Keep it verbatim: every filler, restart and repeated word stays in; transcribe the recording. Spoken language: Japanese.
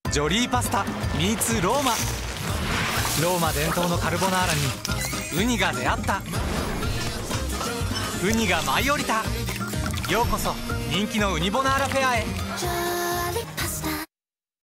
ジョリーパスタ ミーツ ローマ。ローマ伝統のカルボナーラにウニが出会った。ウニが舞い降りた。ようこそ人気のウニボナーラフェアへ。